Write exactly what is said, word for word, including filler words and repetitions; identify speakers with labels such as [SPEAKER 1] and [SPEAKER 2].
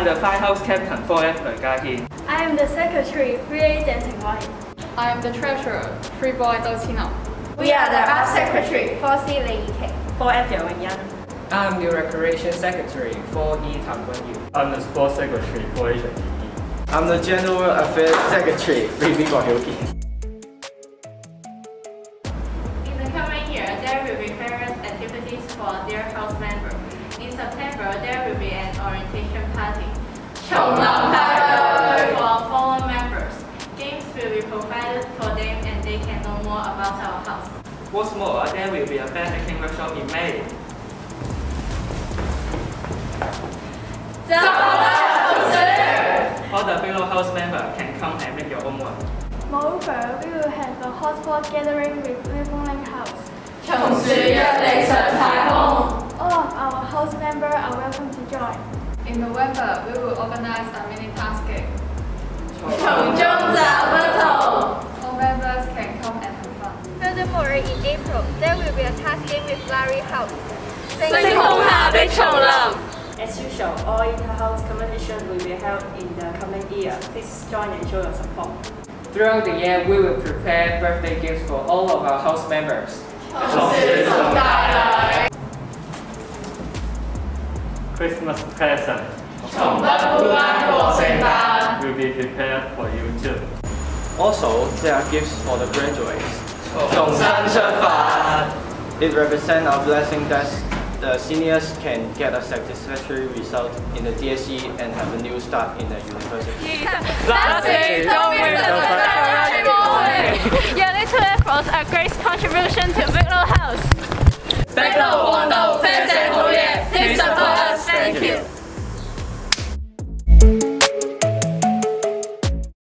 [SPEAKER 1] am the Fine House Captain four F 雷家軒。
[SPEAKER 2] I am the Secretary three A 鄭晴慧。
[SPEAKER 3] I am the Treasurer three Boy 周千林。
[SPEAKER 2] We are the Art Secretary four C 李怡琪。
[SPEAKER 4] four F 游永欣。
[SPEAKER 5] I'm the Recreation Secretary four E 譚君耀。
[SPEAKER 6] I'm the Sports Secretary four H 陳健健。
[SPEAKER 7] I'm the General Affairs Secretary three B 郭曉健。
[SPEAKER 8] In the coming year, there will be various activities for their house members. In September, there will be an orientation party.
[SPEAKER 3] 重臨派對
[SPEAKER 8] For fallen members, games will be provided for them and they can know more about our house.
[SPEAKER 1] What's more, there will be a band making workshop in May.
[SPEAKER 3] 就係同事
[SPEAKER 1] All the Bigelow House members can come and make your own one.
[SPEAKER 2] Moreover, we will have a hotspot gathering with Bigelow House.
[SPEAKER 3] 松鼠約你上太空。
[SPEAKER 2] All of our house members are welcome to join.
[SPEAKER 3] In November, we will organize a mini task game.
[SPEAKER 8] 從中找不同
[SPEAKER 3] All members can come and have fun.
[SPEAKER 2] Furthermore, in April, there will be a task game with Larry House.
[SPEAKER 3] 星空下的叢林
[SPEAKER 4] As usual, all inter-house competition will be held in the coming year. Please join and show your support.
[SPEAKER 5] Throughout the year, we will prepare birthday gifts for all of our house members.
[SPEAKER 3] 同事送帶來
[SPEAKER 6] Christmas present
[SPEAKER 3] 從不孤單過聖誕
[SPEAKER 6] will be prepared for you too.
[SPEAKER 7] Also, there are gifts for the graduates.
[SPEAKER 5] 重新出發
[SPEAKER 7] It represents our blessing that the seniors can get a satisfactory result in the D S E and have a new start in the university.
[SPEAKER 2] Your little efforts are great contribution to